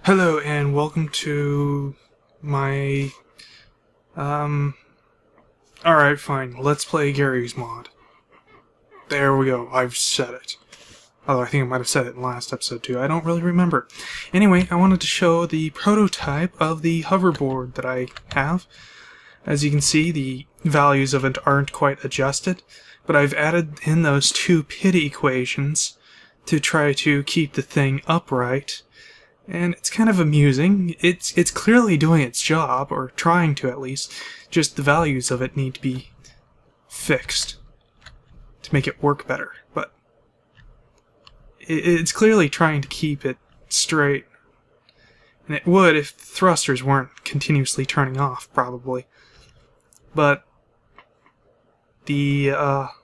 Hello and welcome to my, alright fine, let's play Gary's mod. There we go, I've said it. Although I think I might have said it in the last episode too, I don't really remember. Anyway, I wanted to show the prototype of the hoverboard that I have. As you can see, the values of it aren't quite adjusted, but I've added in those two pit equations to try to keep the thing upright. And it's kind of amusing. It's clearly doing its job, or trying to at least, just the values of it need to be fixed to make it work better. But it's clearly trying to keep it straight. And it would if the thrusters weren't continuously turning off, probably. But the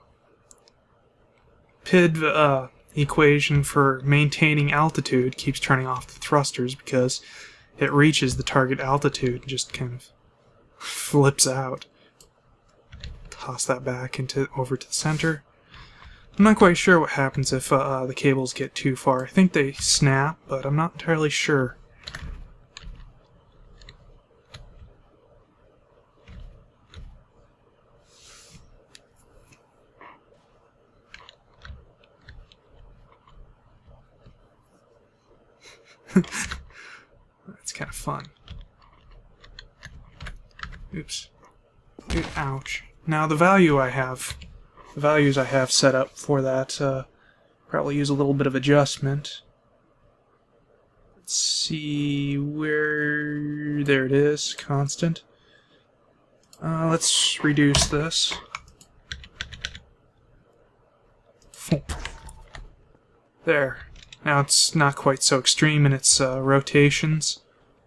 PID equation for maintaining altitude keeps turning off the thrusters because it reaches the target altitude and just kind of flips out. Toss that back over to the center. I'm not quite sure what happens if the cables get too far. I think they snap, but I'm not entirely sure. That's kind of fun. Oops. Ouch. Now the values I have set up for that probably use a little bit of adjustment. Let's see where... there it is, constant. Let's reduce this. There. Now it's not quite so extreme in its rotations.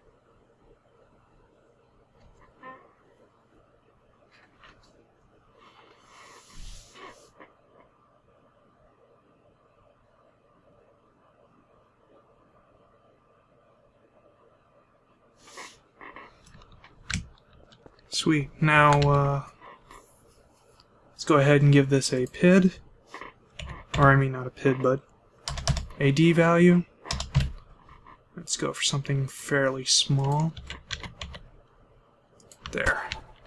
Sweet. Now, let's go ahead and give this a PID. Or, I mean, not a PID, but a D value. Let's go for something fairly small. There.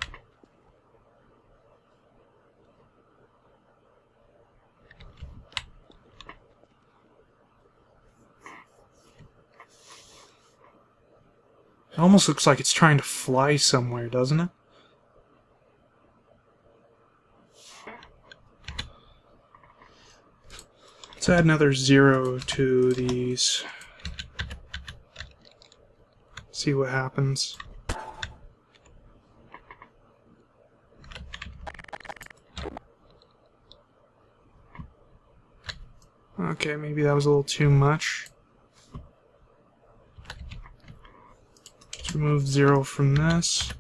It almost looks like it's trying to fly somewhere, doesn't it? Let's add another 0 to these. See what happens. Okay, maybe that was a little too much. Let's remove 0 from this.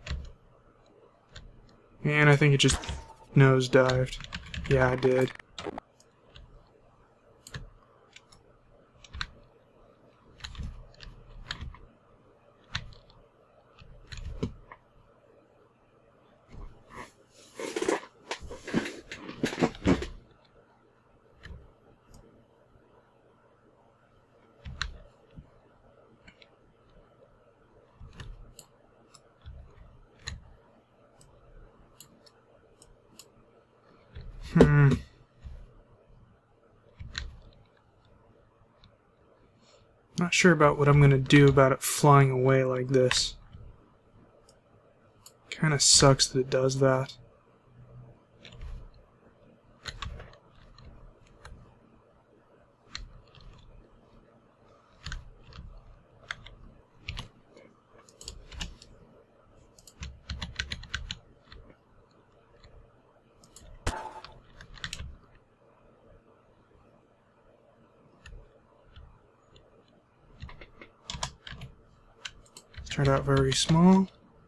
And I think it just nosedived. Yeah, I did. Not sure about what I'm going to do about it flying away like this. Kinda sucks that it does that. Turned out very small.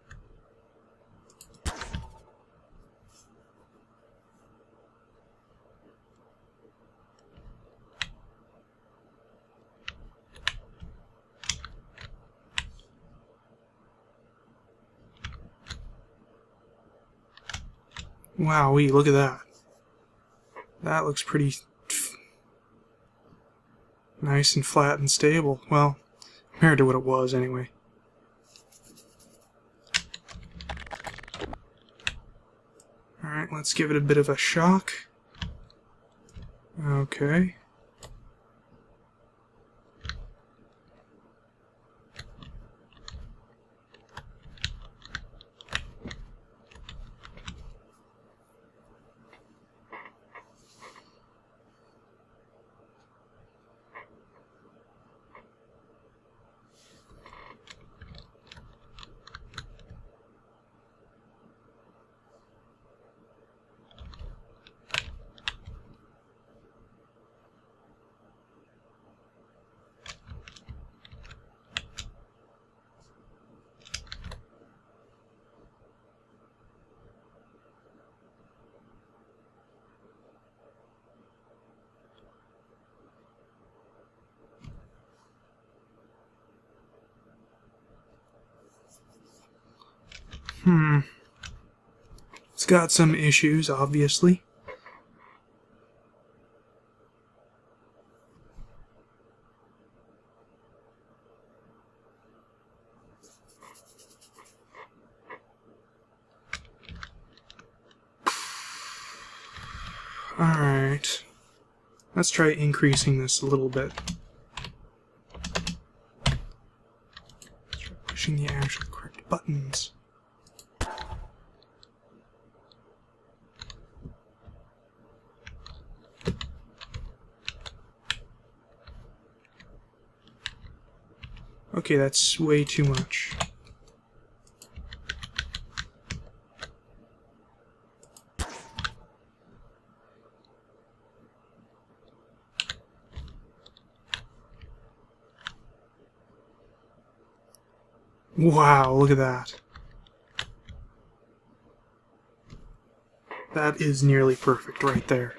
Wowee, look at that. That looks pretty nice and flat and stable. Well, compared to what it was anyway. Alright, let's give it a bit of a shock. Okay. It's got some issues, obviously. Alright. Let's try increasing this a little bit. Let's try pushing the actual correct buttons. Okay, that's way too much. Wow, look at that. That is nearly perfect right there.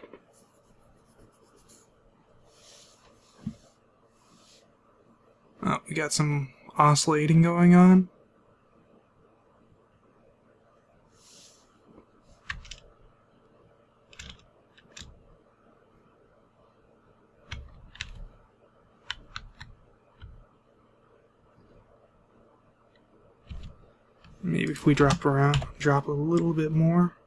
Oh, we got some oscillating going on. Maybe if we drop a little bit more.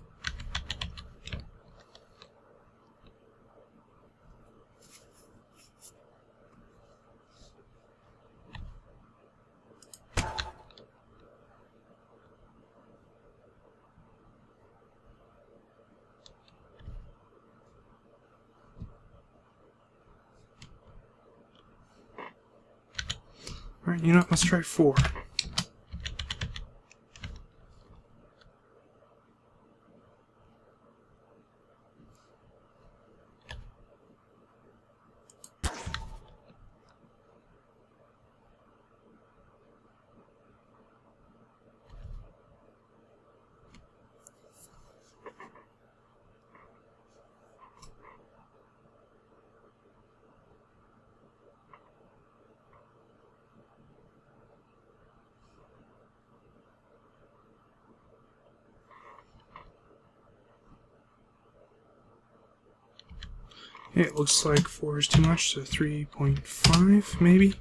Alright, you know what, let's try 4. It looks like 4 is too much, so 3.5 maybe?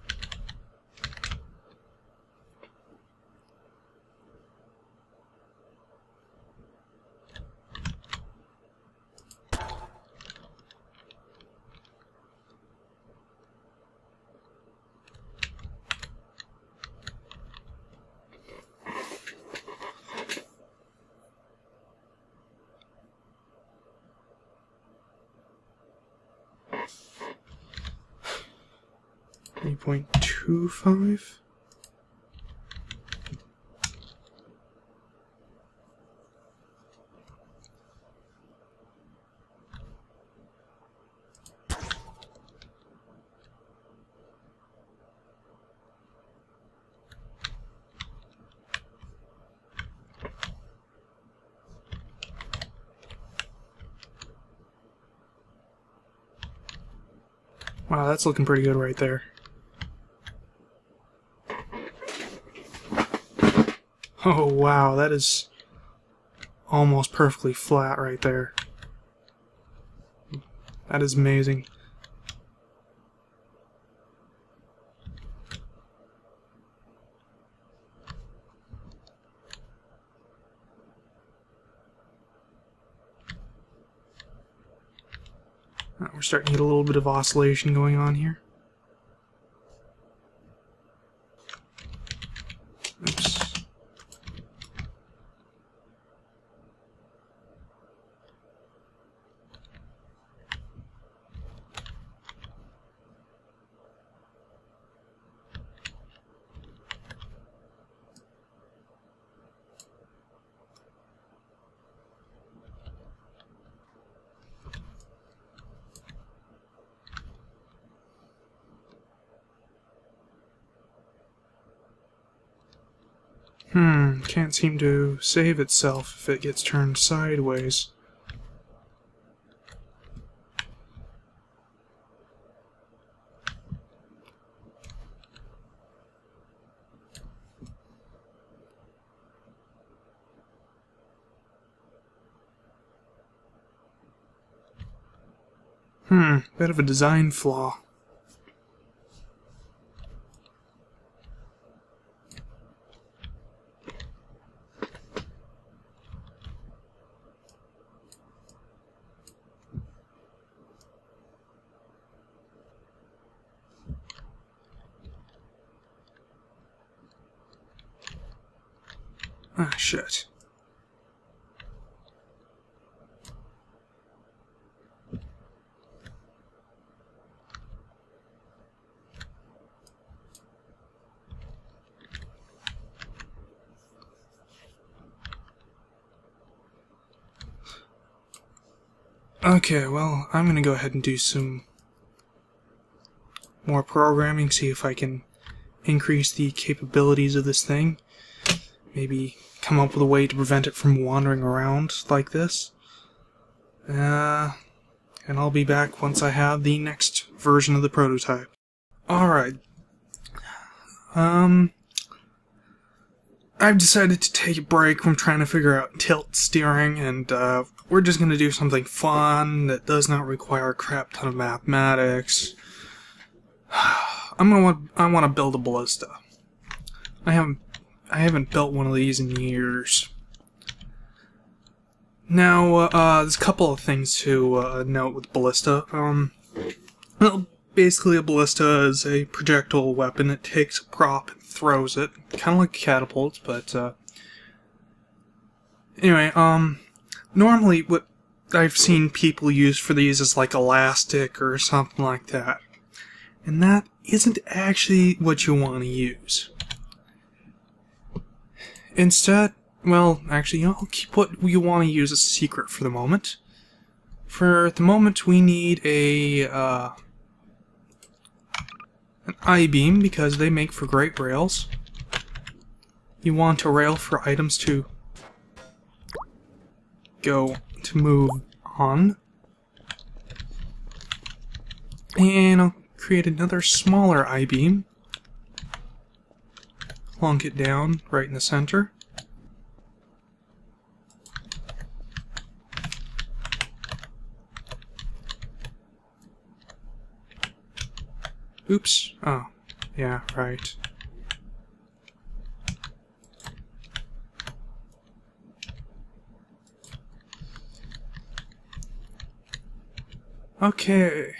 .25. Wow, that's looking pretty good right there. Oh wow, that is almost perfectly flat right there. That is amazing. We're starting to get a little bit of oscillation going on here. Oops. Can't seem to save itself if it gets turned sideways. Bit of a design flaw. Ah, shit. Okay, well, I'm gonna go ahead and do some more programming, see if I can increase the capabilities of this thing. Maybe come up with a way to prevent it from wandering around like this. And I'll be back once I have the next version of the prototype. Alright. I've decided to take a break from trying to figure out tilt steering, and we're just going to do something fun that does not require a crap ton of mathematics. I want to build a ballista. I haven't built one of these in years. Now, there's a couple of things to note with ballista. Well, basically a ballista is a projectile weapon. It takes a prop and throws it, kind of like catapults, but anyway, normally what I've seen people use for these is like elastic or something like that. And that isn't actually what you want to use. Instead, well, actually, I'll keep what you want to use as a secret for the moment. For the moment, we need an I-beam, because they make for great rails. You want a rail for items to move on. And I'll create another smaller I-beam. Plunk it down right in the center. Oops. Oh, yeah, right. Okay.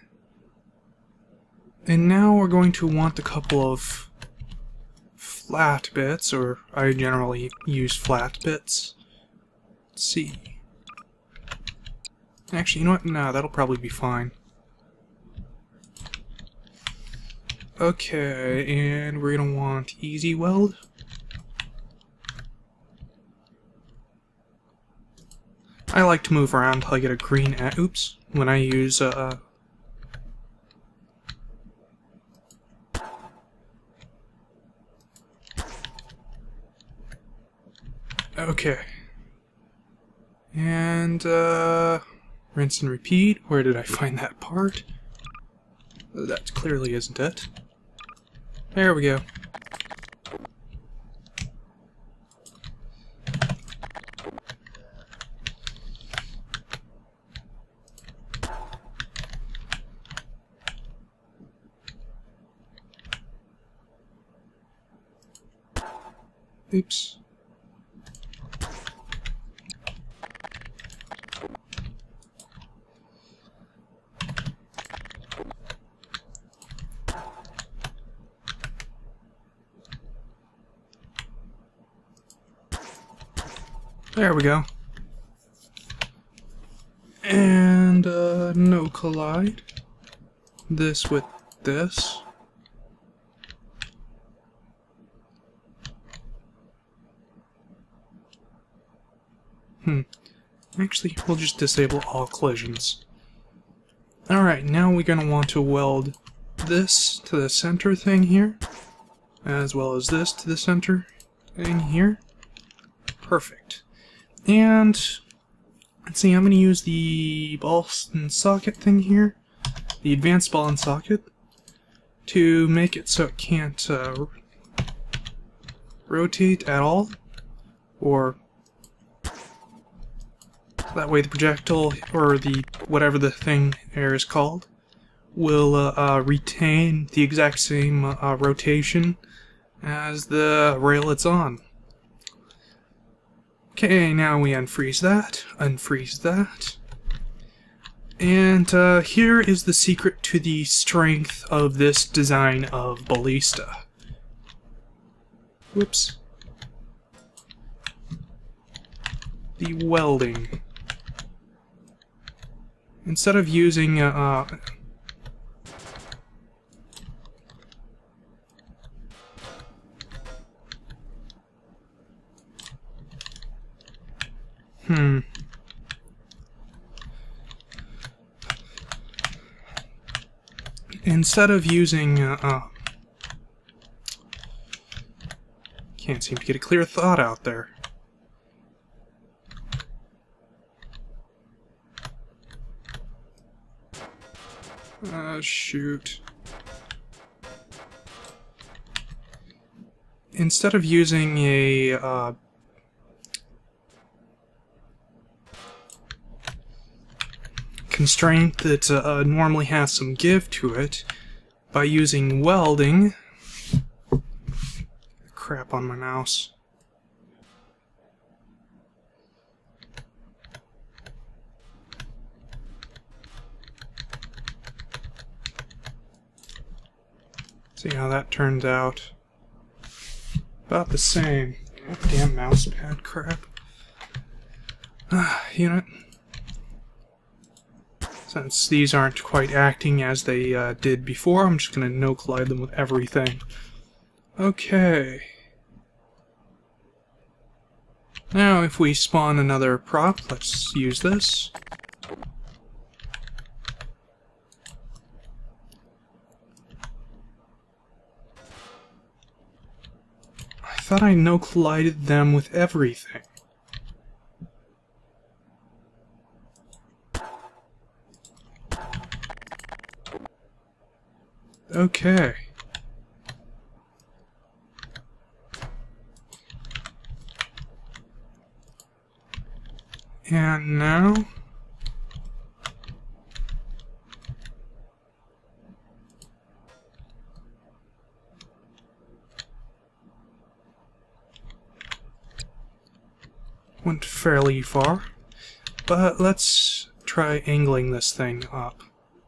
And now we're going to want a couple of flat bits, or I generally use flat bits. Let's see. Actually, you know what? No, that'll probably be fine. Okay, and we're gonna want easy weld. I like to move around until I get a green oops, when I use okay. And rinse and repeat. Where did I find that part? That clearly isn't it. There we go. Oops. There we go. And no collide. This with this. Actually, we'll just disable all collisions. Alright, now we're going to want to weld this to the center thing here, as well as this to the center thing here. Perfect. And let's see, I'm going to use the ball and socket thing here, the advanced ball and socket, to make it so it can't rotate at all, or that way the projectile, or the whatever the thing there is called, will retain the exact same rotation as the rail it's on. Okay, now we unfreeze that, and here is the secret to the strength of this design of Ballista. Whoops. The welding. Instead of using instead of using can't seem to get a clear thought out there. Shoot. Instead of using a constraint that normally has some give to it, by using welding... Crap on my mouse. See how that turns out. About the same. Damn mouse pad crap. You know, since these aren't quite acting as they did before, I'm just gonna no collide them with everything. Okay. Now if we spawn another prop, let's use this. I thought I no collided them with everything. Okay. And now... went fairly far, but let's try angling this thing up.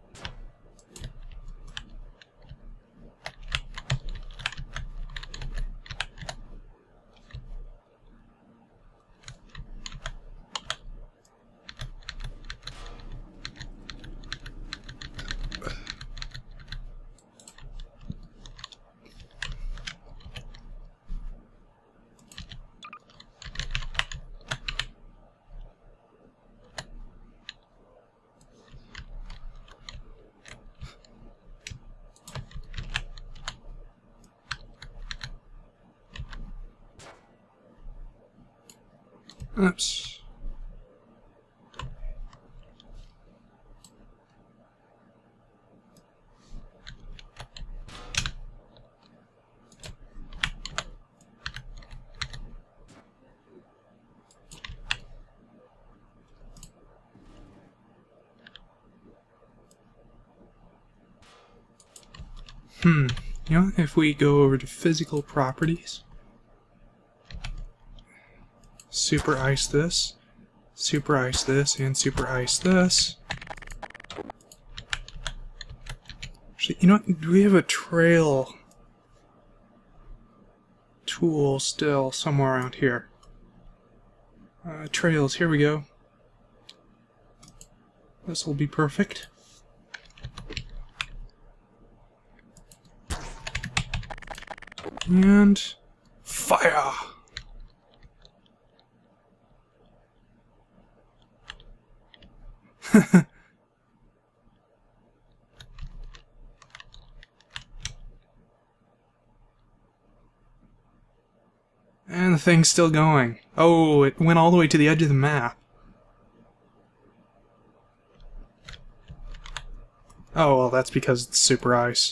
Oops. You know, if we go over to physical properties, super ice this, and super ice this. Actually, you know what? Do we have a trail tool still somewhere around here? Trails, here we go. This will be perfect. And fire! And the thing's still going. Oh, it went all the way to the edge of the map. Oh, well, that's because it's super ice.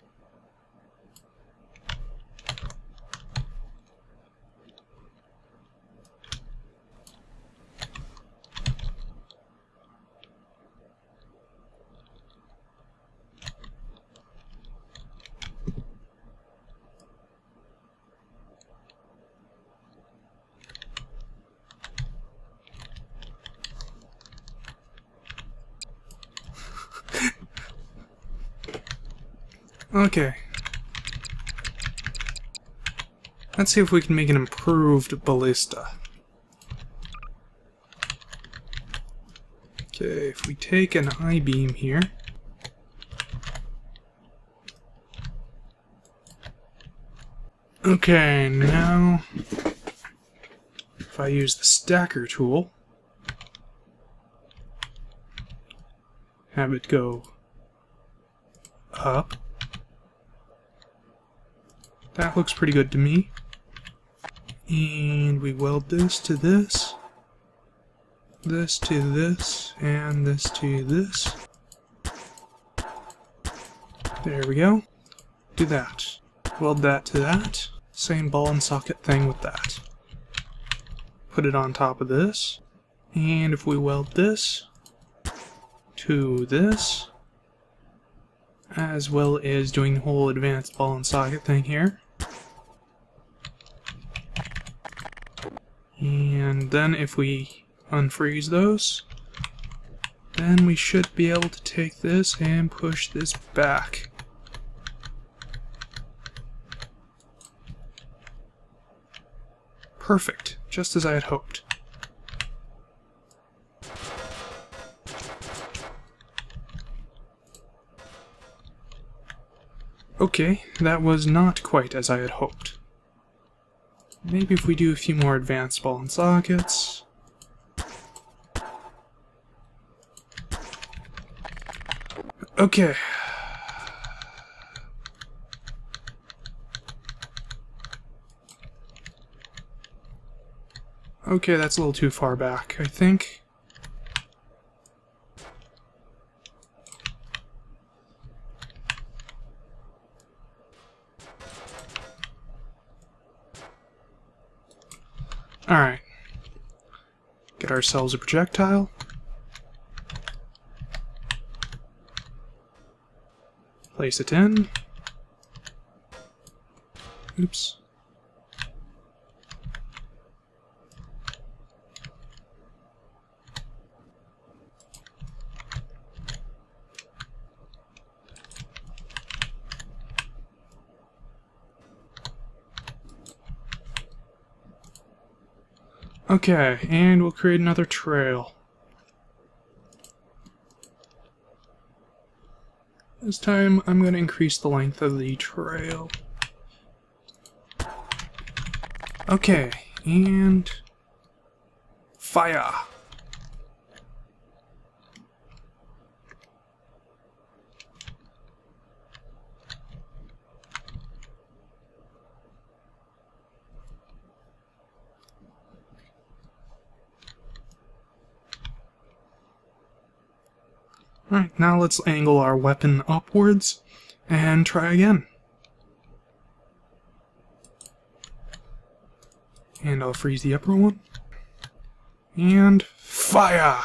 Okay. Let's see if we can make an improved ballista. Okay, if we take an I-beam here. Okay, now if I use the stacker tool, have it go up. That looks pretty good to me. And we weld this to this, this to this, and this to this. There we go. Do that. Weld that to that. Same ball and socket thing with that. Put it on top of this. And if we weld this to this, as well as doing the whole advanced ball and socket thing here. And then if we unfreeze those, then we should be able to take this and push this back. Perfect, just as I had hoped. Okay, that was not quite as I had hoped. Maybe if we do a few more advanced ball and sockets. Okay. Okay, that's a little too far back, I think. Alright. Get ourselves a projectile. Place it in. Oops. Okay, and we'll create another trail. This time I'm going to increase the length of the trail. Okay, and fire! Alright, now let's angle our weapon upwards and try again. And I'll freeze the upper one. And fire!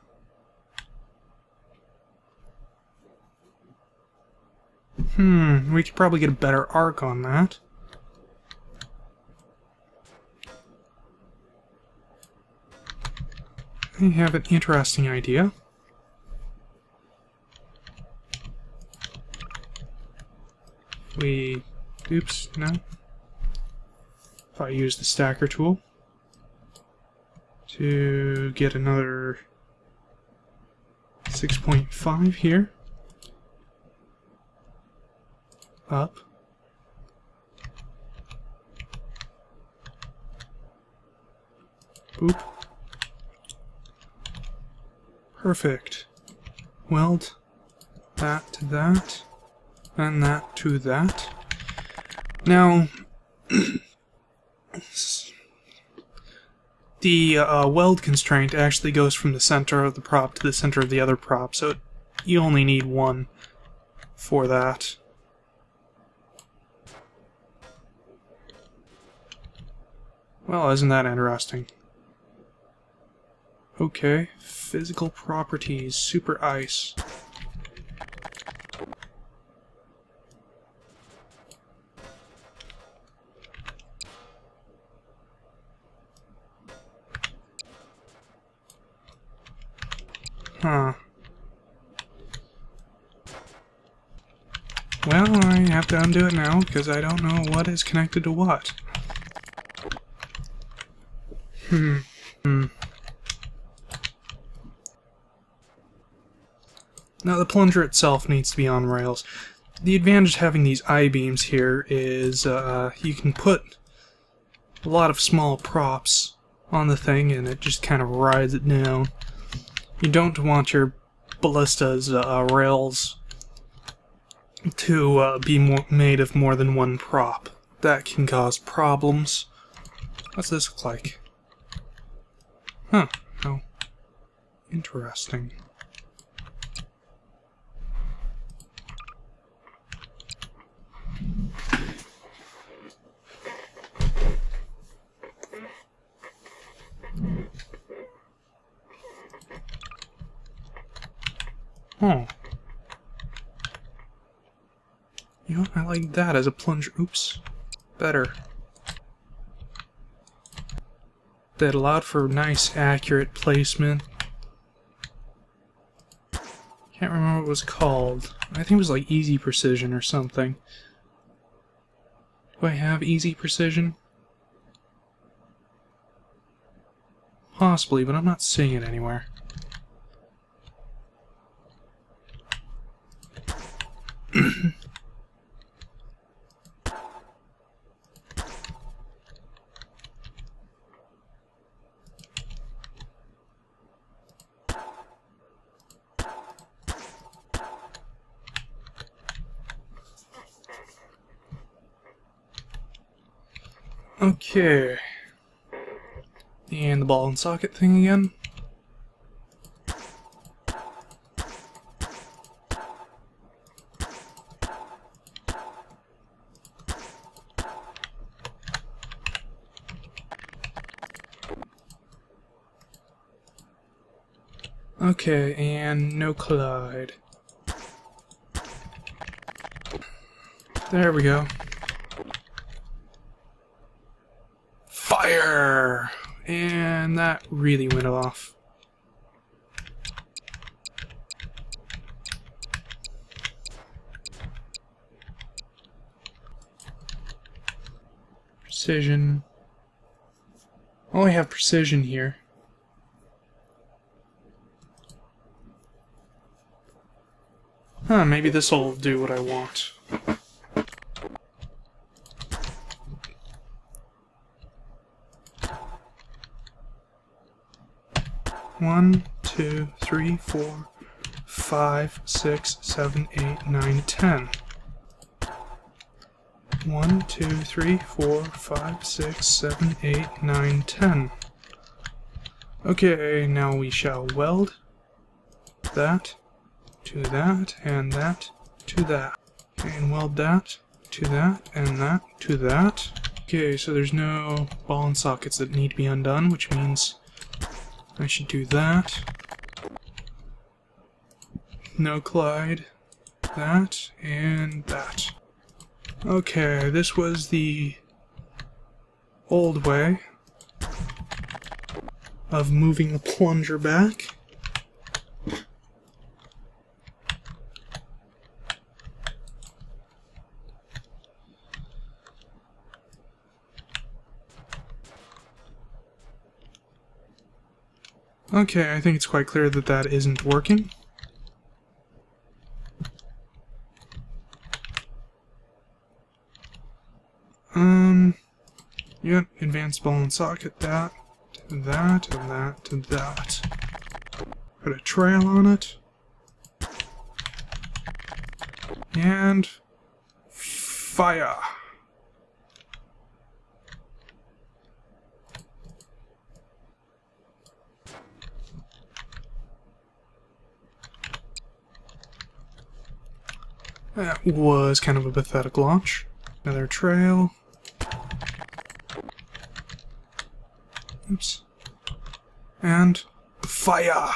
We could probably get a better arc on that. I have an interesting idea. Oops, no. If I use the stacker tool. to get another 6.5 here. Up. Boop. Perfect. Weld that to that, and that to that. Now, the weld constraint actually goes from the center of the prop to the center of the other prop, so you only need one for that. Well, isn't that interesting? Okay, physical properties, super ice. Huh. Well, I have to undo it now, because I don't know what is connected to what. Now, the plunger itself needs to be on rails. The advantage of having these I-beams here is you can put a lot of small props on the thing, and it just kind of rides it down. You don't want your Ballista's rails to be made of more than one prop. That can cause problems. What's this look like? Huh. How interesting. Oh. You know, I like that as a plunger. Oops. Better. That allowed for nice, accurate placement. Can't remember what it was called. I think it was like Easy Precision or something. Do I have Easy Precision? Possibly, but I'm not seeing it anywhere. Okay. And the ball and socket thing again. Okay, and no collide. There we go. Fire! And that really went off. Precision. Oh, I have precision here. Huh, maybe this will do what I want. One, 2, 3, 4, 5, 6, 7, 8, 9, 10. 1, 2, 3, 4, 5, 6, 7, 8, 9, 10. Okay, now we shall weld that to that, and that to that. And weld that to that, and that to that. Okay, so there's no ball and sockets that need to be undone, which means I should do that. No collide. That, and that. Okay, this was the old way of moving the plunger back. Okay, I think it's quite clear that that isn't working. Yeah, advanced ball and socket, that, to that, and that, to that. Put a trail on it. And fire! That was kind of a pathetic launch. Another trail. Oops. And fire!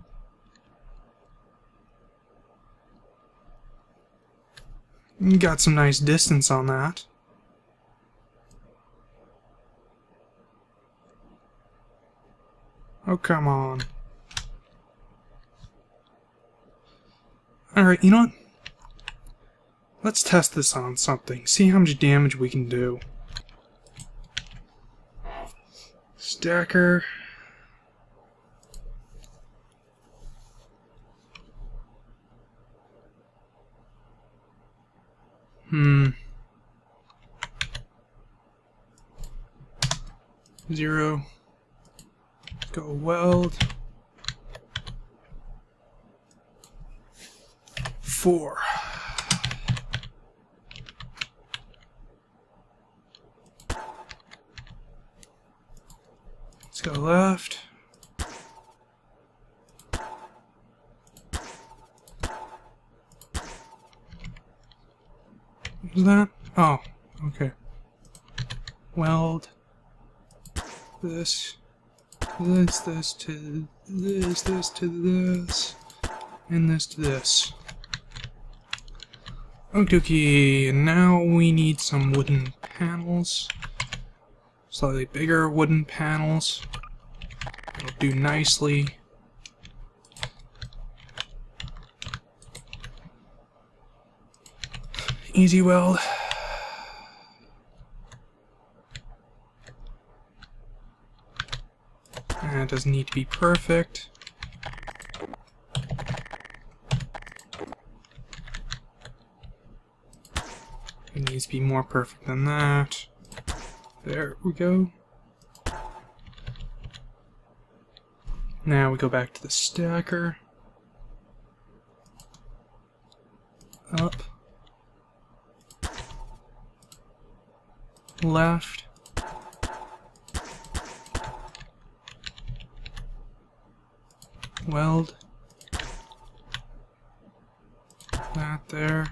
Got some nice distance on that. Oh, come on. Alright, you know what? Let's test this on something. See how much damage we can do. Stacker. Zero. Go weld. 4. Let's go left. What was that? Oh, okay. Weld. This to this, and this to this. Okie, and now we need some wooden panels. Slightly bigger wooden panels. It'll do nicely. Easy weld. It doesn't need to be perfect. It needs to be more perfect than that. There we go. Now we go back to the stacker. Up. Left. Weld. That there.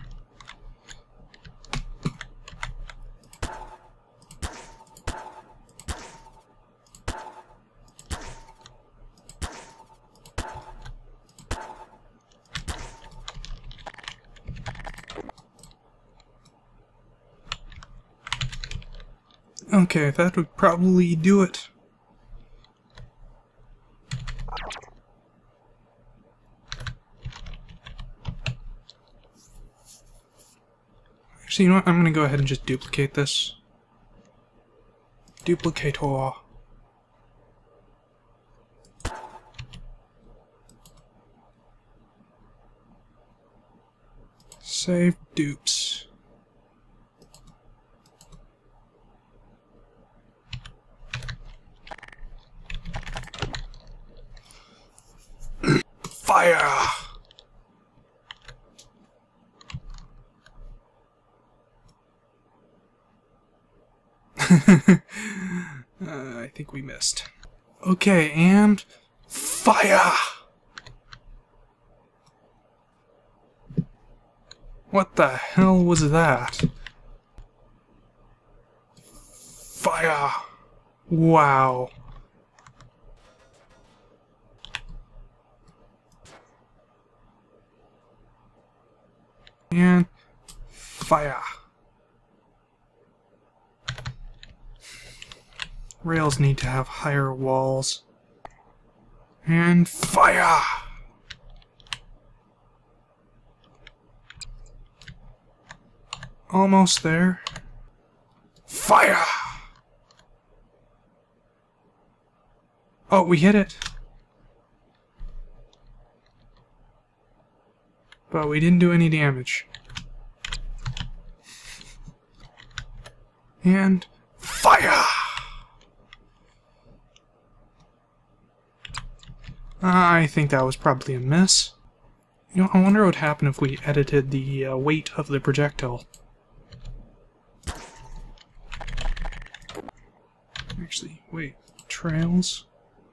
Okay, that would probably do it. Actually, you know what? I'm gonna go ahead and just duplicate this. Duplicator. Save dupes. Fire! I think we missed. Okay, and fire! What the hell was that? Fire! Wow. And fire. Rails need to have higher walls. And fire! Almost there. Fire! Oh, we hit it. but we didn't do any damage. And fire! I think that was probably a miss. You know, I wonder what would happen if we edited the weight of the projectile. Actually, wait. Trails.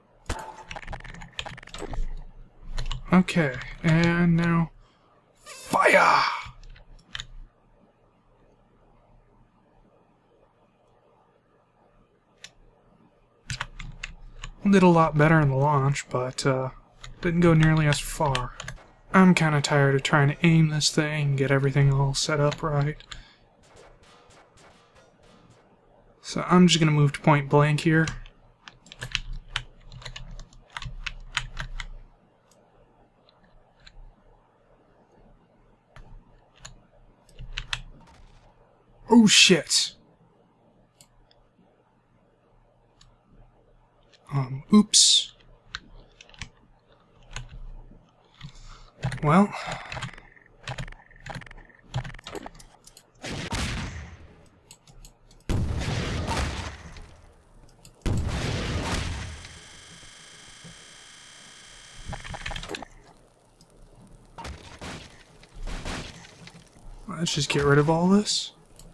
Okay, and now fire! Did a lot better in the launch, but didn't go nearly as far. I'm kind of tired of trying to aim this thing and get everything all set up right. So I'm just going to move to point blank here. Oh shit! Oops. Well. Let's just get rid of all this.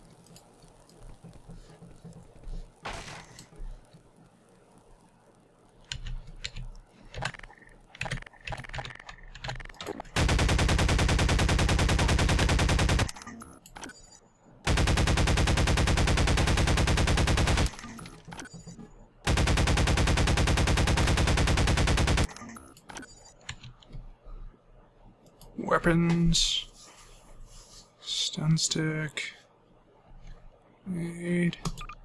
Weapons, stun stick, aid.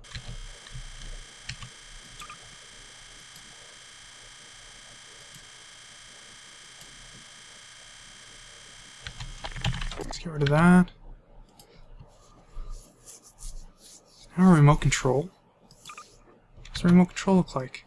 Let's get rid of that. Now remote control. What's the remote control look like?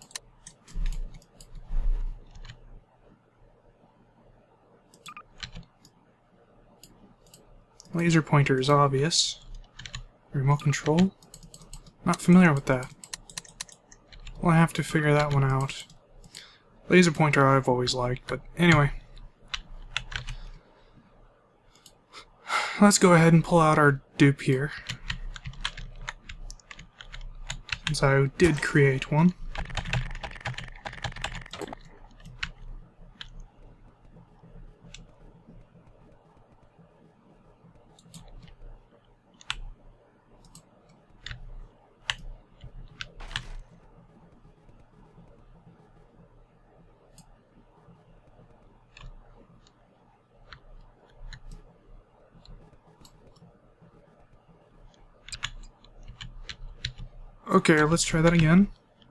Laser pointer is obvious. Remote control? Not familiar with that. We'll have to figure that one out. Laser pointer I've always liked, but anyway. Let's go ahead and pull out our dupe here. Since I did create one. Okay, let's try that again.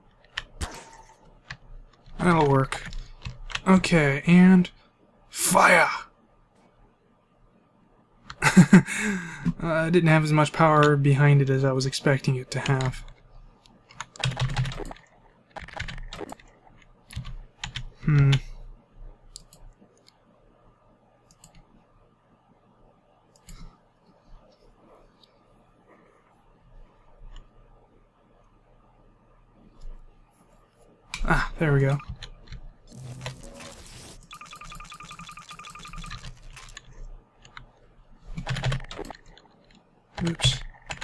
That'll work. Okay, and fire! It didn't have as much power behind it as I was expecting it to have. Ah, there we go. Oops.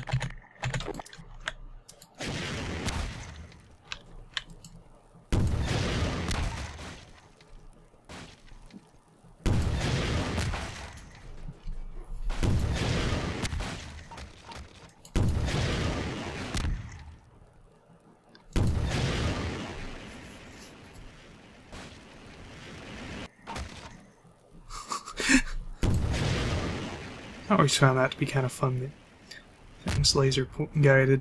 I always found that to be kind of fun, that things laser guided.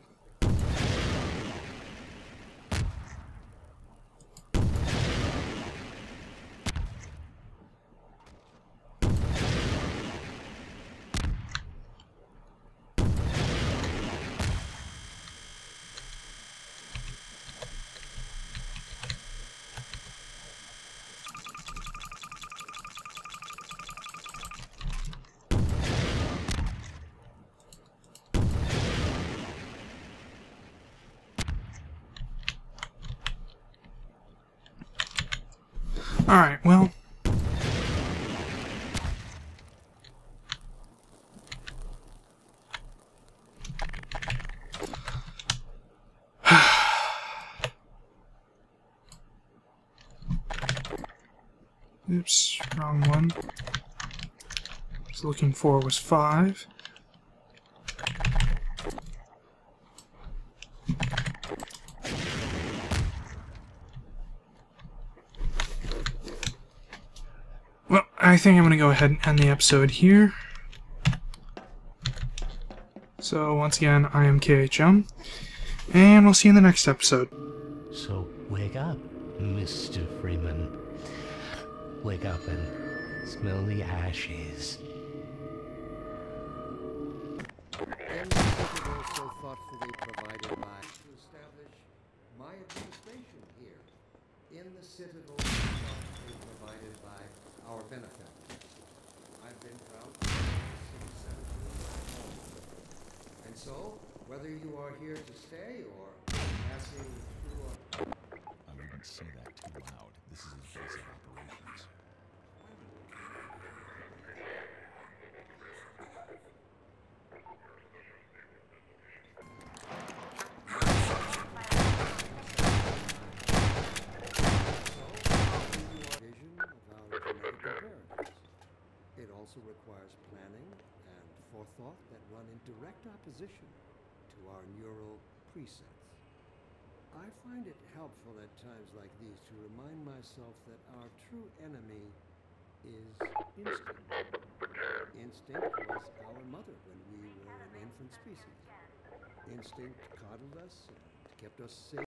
Alright, well. Oops, wrong one. I was looking for was 5. Well, I think I'm going to go ahead and end the episode here. So, once again, I am KHM, and we'll see you in the next episode. So, wake up, Mr. Freeman. Wake up and smell the ashes. And the citadel so thoughtfully provided by to establish my administration here in the citadel thoughtfully provided by our benefactor. I've been proud to serve the home. And so, whether you are here to stay or passing through I wouldn't say that too loud. This is a base of operations. vision of our genetic imperatives. It also requires planning and forethought that run in direct opposition to our neural precepts. I find it helpful at times like these to remind myself that our true enemy is instinct. Instinct was our mother when we were an infant species. Instinct coddled us and kept us safe.